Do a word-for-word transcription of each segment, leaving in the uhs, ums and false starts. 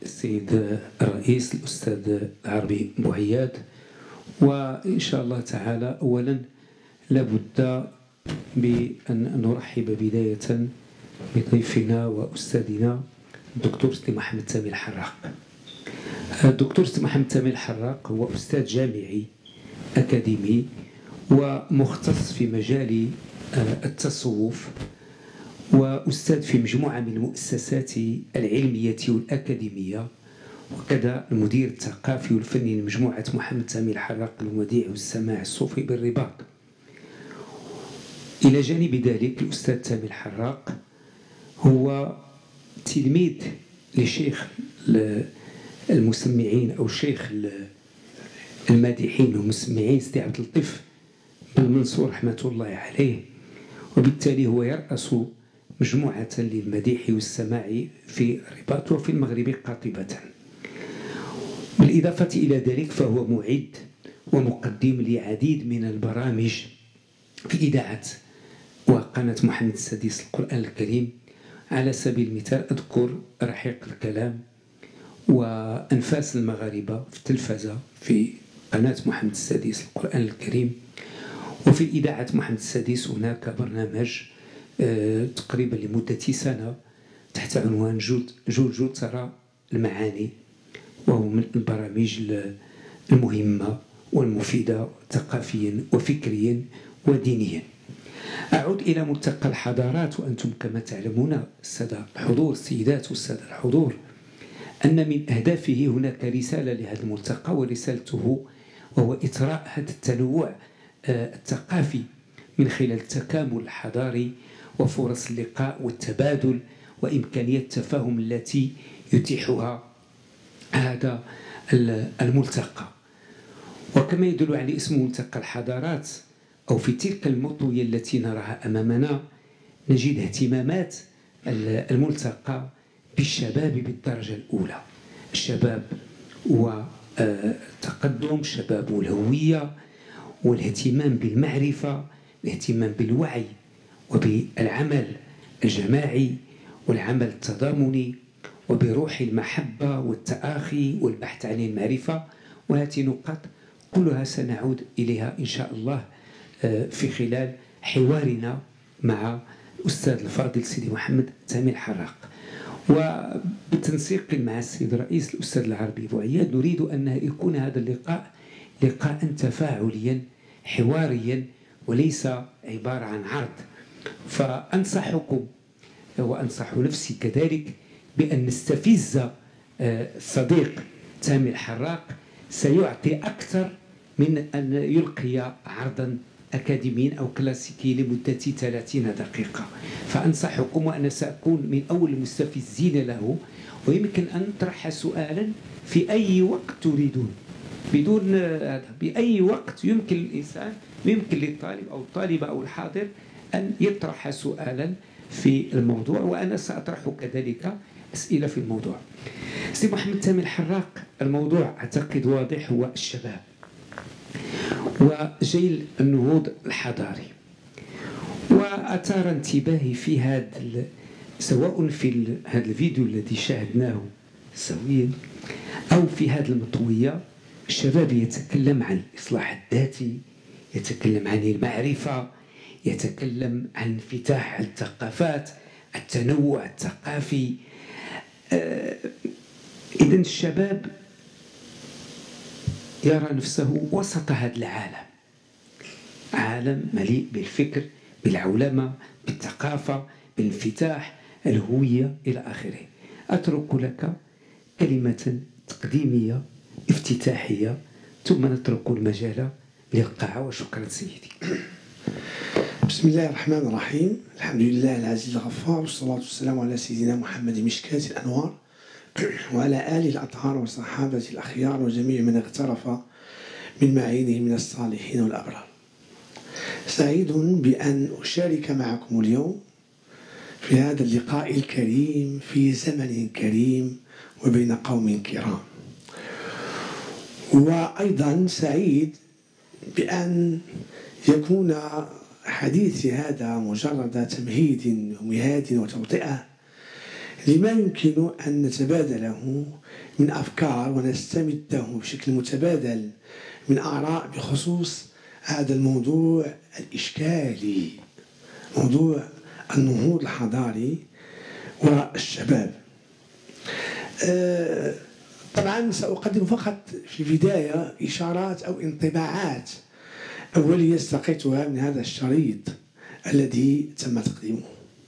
السيد الرئيس الأستاذ العربي بوعياد. وإن شاء الله تعالى أولا لابد بأن نرحب بداية بضيفنا وأستاذنا الدكتور سيدي محمد سامي الحراق. الدكتور سيدي محمد سامي الحراق هو أستاذ جامعي أكاديمي ومختص في مجال التصوف، وأستاذ في مجموعة من المؤسسات العلمية والأكاديمية، وكذا المدير الثقافي والفني لمجموعة محمد سامي الحراق للوديع والسماع الصوفي بالرباط. إلى جانب ذلك الأستاذ سامي الحراق هو تلميذ لشيخ المسمعين أو شيخ المادحين والمسمعين سيدي عبد اللطيف بن منصور رحمة الله عليه، وبالتالي هو يرأس مجموعة للمديح والسماع في الرباط وفي المغرب قاطبة. بالإضافة إلى ذلك فهو معد ومقدم لعديد من البرامج في إذاعة وقناة محمد السادس القرآن الكريم. على سبيل المثال أذكر رحيق الكلام وأنفاس المغاربة في التلفزة في قناة محمد السادس القرآن الكريم. وفي إذاعة محمد السادس هناك برنامج آه تقريبا لمدة سنة تحت عنوان جود جود جود ترى المعاني، وهو من البرامج المهمة والمفيدة ثقافيا وفكريا ودينيا. أعود إلى ملتقى الحضارات، وأنتم كما تعلمون السادة الحضور السيدات والسادة الحضور أن من أهدافه هناك رسالة لهذا الملتقى، ورسالته وهو إثراء هذا التنوع الثقافي من خلال التكامل الحضاري وفرص اللقاء والتبادل وإمكانية التفاهم التي يتيحها هذا الملتقى. وكما يدل على اسم ملتقى الحضارات، أو في تلك المطوية التي نراها أمامنا نجد اهتمامات الملتقى بالشباب بالدرجة الأولى، الشباب والتقدم، الشباب والهوية، والاهتمام بالمعرفة، الاهتمام بالوعي وبالعمل الجماعي والعمل التضامني وبروح المحبة والتآخي والبحث عن المعرفة. وهذه نقاط كلها سنعود إليها إن شاء الله في خلال حوارنا مع الأستاذ الفاضل سيدي محمد سامي الحراق. وبالتنسيق مع السيد الرئيس الأستاذ العربي بوعياد نريد أن يكون هذا اللقاء لقاء تفاعليا حواريا وليس عبارة عن عرض. فأنصحكم وأنصح نفسي كذلك بأن نستفز الصديق سامي الحراق، سيعطي أكثر من أن يلقي عرضا أكاديميا أو كلاسيكي لمدة ثلاثين دقيقة. فأنصحكم وأنا سأكون من أول المستفزين له، ويمكن أن نطرح سؤالا في أي وقت تريدون بدون هذا، بأي وقت يمكن الإنسان، يمكن للطالب أو الطالبة أو الحاضر أن يطرح سؤالا في الموضوع، وأنا سأطرح كذلك أسئلة في الموضوع. سي محمد سامي الحراق، الموضوع أعتقد واضح، هو الشباب وجيل النهوض الحضاري. وأثار انتباهي في هذا سواء في هذا الفيديو الذي شاهدناه سويا أو في هذه المطوية، الشباب يتكلم عن الإصلاح الذاتي، يتكلم عن المعرفة، يتكلم عن انفتاح الثقافات، التنوع الثقافي. آه إذن الشباب يرى نفسه وسط هذا العالم، عالم مليء بالفكر، بالعولمة، بالثقافة، بالانفتاح، الهوية إلى آخره. أترك لك كلمة تقديمية افتتاحية ثم نترك المجال للقاعة. وشكرا سيدي. بسم الله الرحمن الرحيم، الحمد لله العزيز الغفار، والصلاة والسلام على سيدنا محمد مشكاة الأنوار وعلى آله الأطهار وصحابته الأخيار وجميع من اغترف من معينه من الصالحين والأبرار. سعيد بأن أشارك معكم اليوم في هذا اللقاء الكريم في زمن كريم وبين قوم كرام. وأيضا سعيد بأن يكون حديثي هذا مجرد تمهيد ومهاد وتوطئة لما يمكن أن نتبادله من أفكار ونستمده بشكل متبادل من آراء بخصوص هذا الموضوع الإشكالي، موضوع النهوض الحضاري والشباب. أه طبعا سأقدم فقط في البداية إشارات أو انطباعات أولية استقيتها من هذا الشريط الذي تم تقديمه.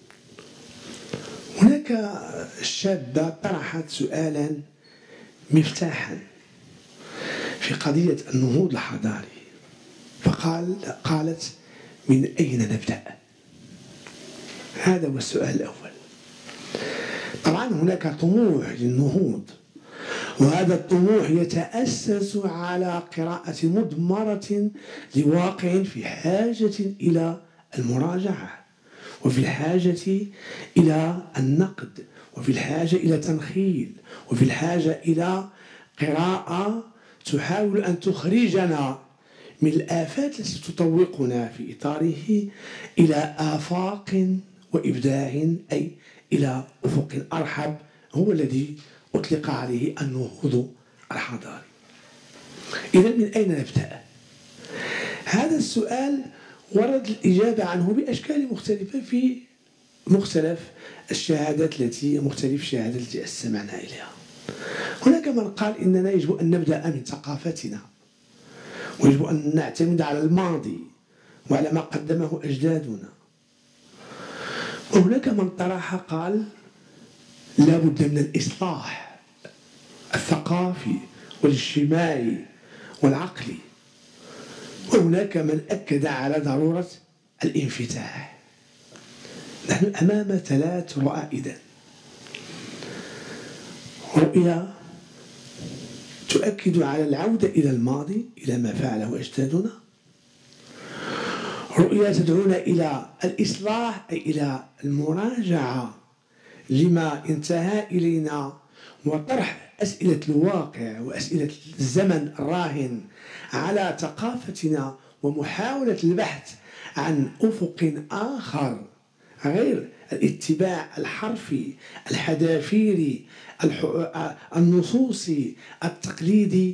هناك شابة طرحت سؤالا مفتاحا في قضية النهوض الحضاري، فقال قالت: من أين نبدأ؟ هذا هو السؤال الأول. طبعا هناك طموح للنهوض، وهذا الطموح يتأسس على قراءة مضمرة لواقع في حاجة إلى المراجعة، وفي الحاجة إلى النقد، وفي الحاجة إلى تنخيل، وفي الحاجة إلى قراءة تحاول أن تخرجنا من الآفات التي تطوقنا في إطاره إلى آفاق وإبداع، أي إلى أفق أرحب، هو الذي أطلق عليه النهوض الحضاري. إذن من أين نبدأ؟ هذا السؤال ورد الإجابة عنه بأشكال مختلفة في مختلف الشهادات التي مختلف الشهادات التي استمعنا إليها. هناك من قال إننا يجب أن نبدأ من ثقافتنا، ويجب أن نعتمد على الماضي وعلى ما قدمه أجدادنا. وهناك من طرح قال لا بد من الإصلاح الثقافي والاجتماعي والعقلي. وهناك من أكد على ضرورة الانفتاح. نحن أمام ثلاث رؤى إذن: رؤية تؤكد على العودة إلى الماضي، إلى ما فعله أجدادنا، رؤية تدعونا إلى الإصلاح أي إلى المراجعة لما انتهى إلينا، وطرح أسئلة الواقع وأسئلة الزمن الراهن على ثقافتنا، ومحاولة البحث عن أفق آخر غير الاتباع الحرفي الحذافيري النصوصي التقليدي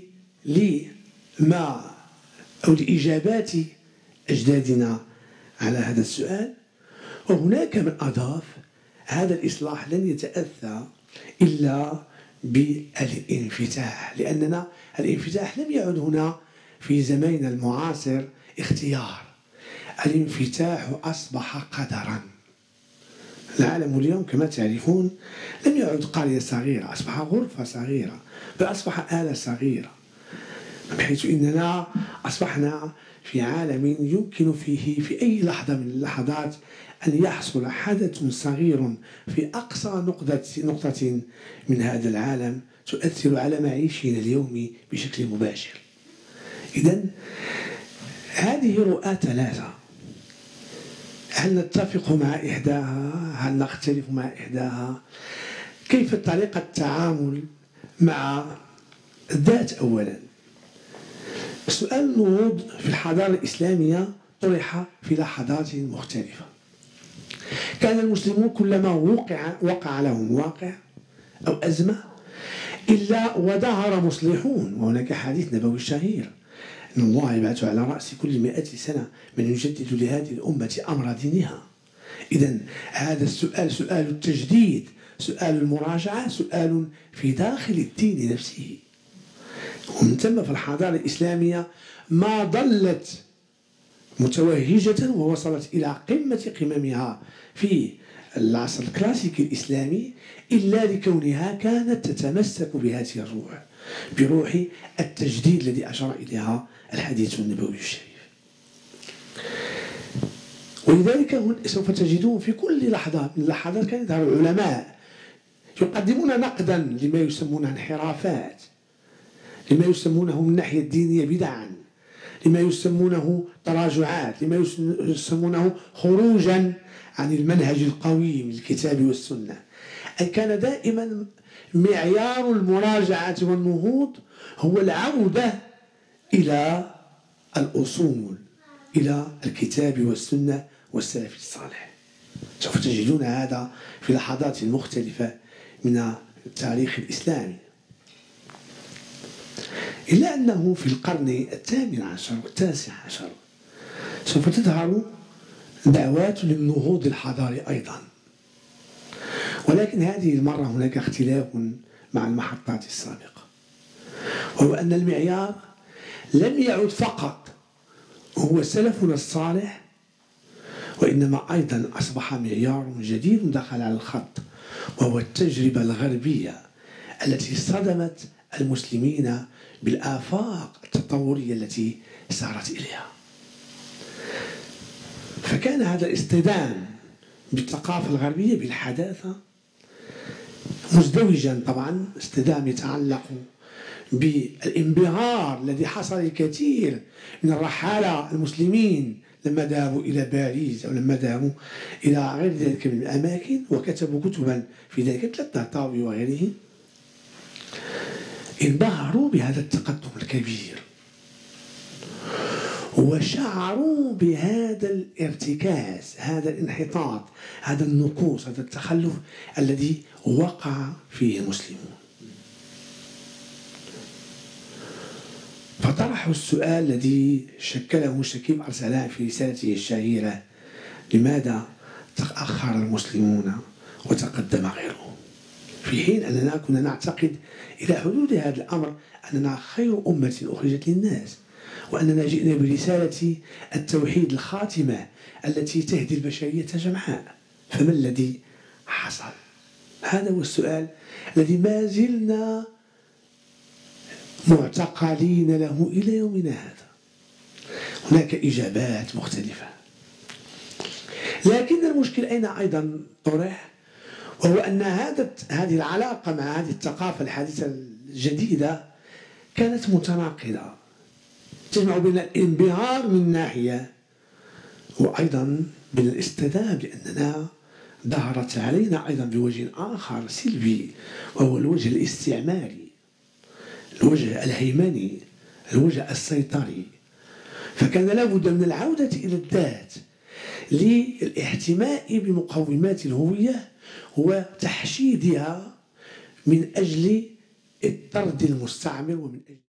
لما أو لإجابات أجدادنا على هذا السؤال. وهناك من أضاف هذا الإصلاح لن يتأثى إلا بالانفتاح، لأننا الانفتاح لم يعد هنا في زماننا المعاصر اختيار، الانفتاح أصبح قدرا. العالم اليوم كما تعرفون لم يعد قرية صغيرة، أصبح غرفة صغيرة، بل أصبح آلة صغيرة، بحيث إننا أصبحنا في عالم يمكن فيه في أي لحظة من اللحظات أن يحصل حدث صغير في أقصى نقطة نقطة من هذا العالم تؤثر على معيشنا اليومي بشكل مباشر. إذن هذه رؤى ثلاثة، هل نتفق مع إحداها؟ هل نختلف مع إحداها؟ كيف طريقة التعامل مع الذات؟ أولا، سؤال النهوض في الحضارة الإسلامية طرح في لحظات مختلفة. كان المسلمون كلما وقع, وقع لهم واقع أو أزمة إلا وظهر مصلحون، وهناك حديث نبوي شهير إن الله يبعث على رأس كل مئة سنة من يجدد لهذه الأمة أمر دينها. إذن هذا السؤال سؤال التجديد، سؤال المراجعة، سؤال في داخل الدين نفسه. ومن ثم في الحضارة الإسلامية ما ظلت متوهجة ووصلت إلى قمة قممها في العصر الكلاسيكي الإسلامي إلا لكونها كانت تتمسك بهذه الروح، بروح التجديد الذي أشار إليها الحديث النبوي الشريف. ولذلك سوف تجدون في كل لحظة من اللحظات كان يظهر العلماء يقدمون نقدا لما يسمونه انحرافات، لما يسمونه من الناحية الدينية بدعا، لما يسمونه تراجعات، لما يسمونه خروجا عن المنهج القويم للكتاب والسنة. أي كان دائما معيار المراجعة والنهوض هو العودة إلى الأصول، إلى الكتاب والسنة والسلف الصالح. سوف تجدون هذا في لحظات مختلفة من التاريخ الإسلامي. إلا أنه في القرن الثامن عشر والتاسع عشر سوف تظهر دعوات للنهوض الحضاري أيضا، ولكن هذه المرة هناك اختلاف مع المحطات السابقة، وهو أن المعيار لم يعد فقط هو سلفنا الصالح، وإنما أيضا أصبح معيار جديد دخل على الخط، وهو التجربة الغربية التي صدمت المسلمين بالآفاق التطورية التي سارت إليها. فكان هذا الاصطدام بالثقافة الغربية بالحداثة مزدوجا، طبعا اصطدام يتعلق بالانبهار الذي حصل لكثير من الرحالة المسلمين لما ذهبوا إلى باريس أو لما ذهبوا إلى غير ذلك من الأماكن وكتبوا كتبا في ذلك مثل الطهطاوي وغيره، انبهروا بهذا التقدم الكبير وشعروا بهذا الارتكاز، هذا الانحطاط، هذا النقوص، هذا التخلف الذي وقع فيه المسلمون. فطرحوا السؤال الذي شكله شكيب أرسلان في رسالته الشهيرة: لماذا تأخر المسلمون وتقدم غيرهم؟ في حين أننا كنا نعتقد إلى حدود هذا الأمر أننا خير أمة أخرجت للناس، وأننا جئنا برسالة التوحيد الخاتمة التي تهدي البشرية جمعاء. فما الذي حصل؟ هذا هو السؤال الذي ما زلنا معتقلين له إلى يومنا هذا. هناك إجابات مختلفة، لكن المشكل أين أيضا طرح، وهو أن هذا هذه العلاقة مع هذه الثقافة الحديثة الجديدة كانت متناقضة، تجمع بين الانبهار من ناحية وأيضا بين الاصطدام، لأننا ظهرت علينا أيضا بوجه آخر سلبي، وهو الوجه الاستعماري، الوجه الهيمني، الوجه السيطري. فكان لابد من العودة إلى الذات للاهتماء بمقومات الهوية وتحشيدها من أجل الطرد المستعمر ومن أجل